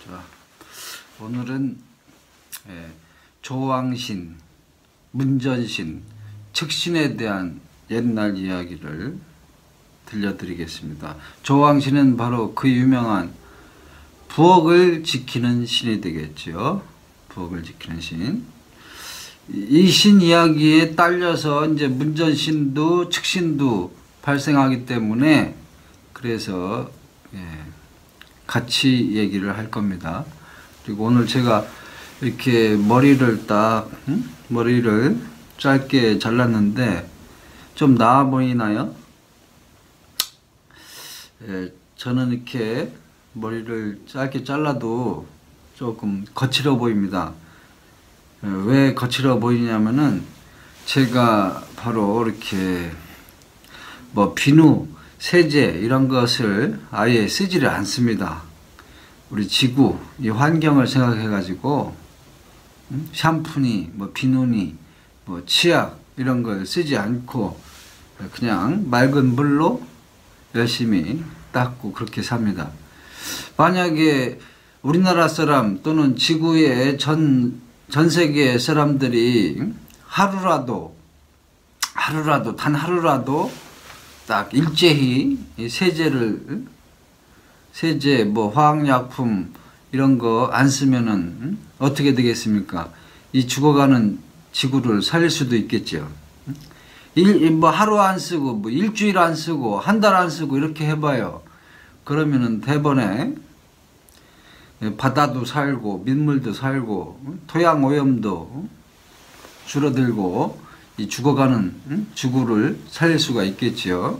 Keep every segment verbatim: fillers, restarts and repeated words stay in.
자, 오늘은 예, 조왕신, 문전신, 측신에 대한 옛날 이야기를 들려드리겠습니다. 조왕신은 바로 그 유명한 부엌을 지키는 신이 되겠죠. 부엌을 지키는 신. 이 신 이야기에 딸려서 이제 문전신도 측신도 발생하기 때문에 그래서 예, 같이 얘기를 할 겁니다. 그리고 오늘 제가 이렇게 머리를 딱 응? 머리를 짧게 잘랐는데 좀 나아 보이나요? 예, 저는 이렇게 머리를 짧게 잘라도 조금 거칠어 보입니다. 예, 왜 거칠어 보이냐면은 제가 바로 이렇게 뭐 비누, 세제 이런 것을 아예 쓰지를 않습니다. 우리 지구, 이 환경을 생각해 가지고 음? 샴푸니, 뭐 비누니, 뭐 치약 이런 걸 쓰지 않고 그냥 맑은 물로 열심히 닦고 그렇게 삽니다. 만약에 우리나라 사람 또는 지구의 전, 전 세계 사람들이 하루라도 하루라도 단 하루라도 딱 일제히 세제를 세제 뭐 화학약품 이런 거 안 쓰면은 어떻게 되겠습니까? 이 죽어가는 지구를 살릴 수도 있겠죠. 일, 뭐 하루 안 쓰고 뭐 일주일 안 쓰고 한 달 안 쓰고 이렇게 해봐요. 그러면은 대번에 바다도 살고 민물도 살고 토양 오염도 줄어들고 이 죽어가는 지구를 살릴 수가 있겠지요.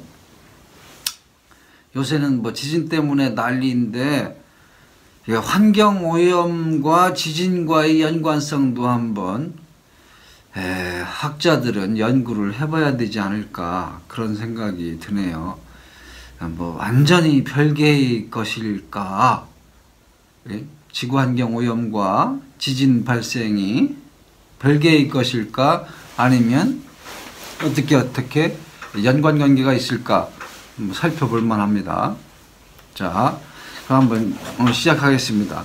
요새는 뭐 지진 때문에 난리인데 환경 오염과 지진과의 연관성도 한번 에, 학자들은 연구를 해봐야 되지 않을까 그런 생각이 드네요. 뭐 완전히 별개의 것일까? 예? 지구 환경 오염과 지진 발생이 별개의 것일까? 아니면 어떻게 어떻게 연관관계가 있을까 살펴볼 만합니다. 자, 그럼 한번 오늘 시작하겠습니다.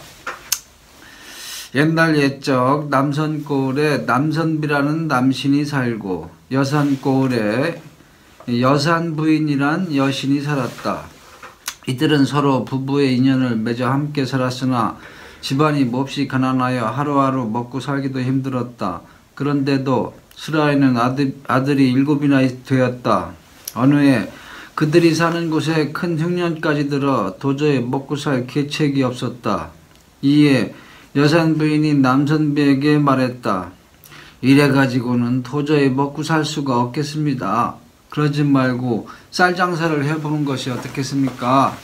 옛날 옛적 남선골에 남선비라는 남신이 살고 여산골에 여산부인이란 여신이 살았다. 이들은 서로 부부의 인연을 맺어 함께 살았으나 집안이 몹시 가난하여 하루하루 먹고 살기도 힘들었다. 그런데도 수라에는 아들, 아들이 일곱이나 되었다. 어느 해 그들이 사는 곳에 큰 흉년까지 들어 도저히 먹고 살 계책이 없었다. 이에 여산부인이 남선비에게 말했다. 이래 가지고는 도저히 먹고 살 수가 없겠습니다. 그러지 말고 쌀 장사를 해보는 것이 어떻겠습니까?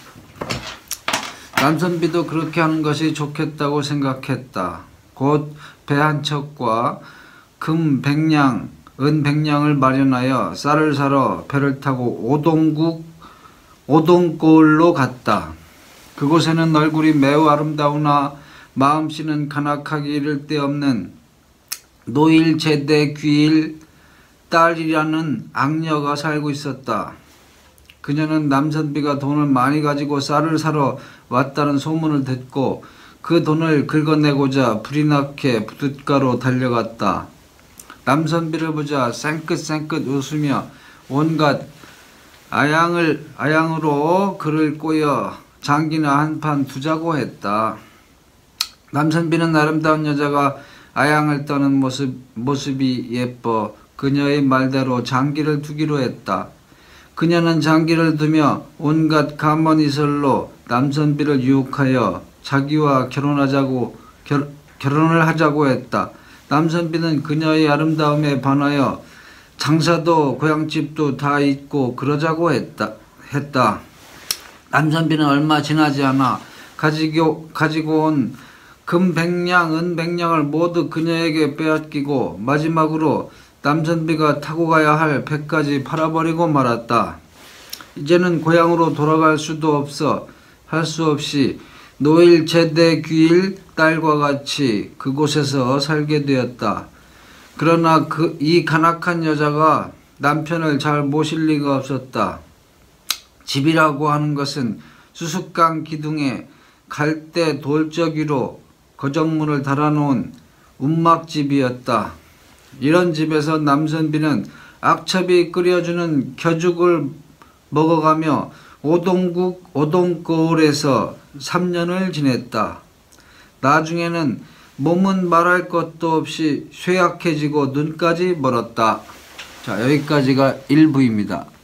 남선비도 그렇게 하는 것이 좋겠다고 생각했다. 곧 배 한 척과 금 백냥, 은 백냥을 마련하여 쌀을 사러 배를 타고 오동국, 오동골로 갔다. 그곳에는 얼굴이 매우 아름다우나 마음씨는 간악하기 이를 데 없는 노일 제대 귀일 딸이라는 악녀가 살고 있었다. 그녀는 남선비가 돈을 많이 가지고 쌀을 사러 왔다는 소문을 듣고 그 돈을 긁어내고자 불이 나게 부둣가로 달려갔다. 남선비를 보자 쌩긋쌩긋 웃으며 온갖 아양을, 아양으로 그를 꼬여 장기나 한 판 두자고 했다. 남선비는 아름다운 여자가 아양을 떠는 모습, 모습이 예뻐 그녀의 말대로 장기를 두기로 했다. 그녀는 장기를 두며 온갖 가문이설로 남선비를 유혹하여 자기와 결혼하자고, 결, 결혼을 하자고 했다. 남선비는 그녀의 아름다움에 반하여 장사도 고향집도 다 잊고 그러자고 했다. 했다. 남선비는 얼마 지나지 않아 가지고, 가지고 온 금 백냥, 은 백냥을 모두 그녀에게 빼앗기고 마지막으로 남선비가 타고 가야 할 배까지 팔아버리고 말았다. 이제는 고향으로 돌아갈 수도 없어 할 수 없이 노일 제대 귀일 딸과 같이 그곳에서 살게 되었다. 그러나 그, 이 간악한 여자가 남편을 잘 모실 리가 없었다. 집이라고 하는 것은 수수깡 기둥에 갈대 돌적이로 거정문을 달아놓은 운막집이었다. 이런 집에서 남선비는 악첩이 끓여주는 겨죽을 먹어가며 오동국 오동거울에서 삼 년을 지냈다. 나중에는 몸은 말할 것도 없이 쇠약해지고 눈까지 멀었다. 자, 여기까지가 일 부입니다.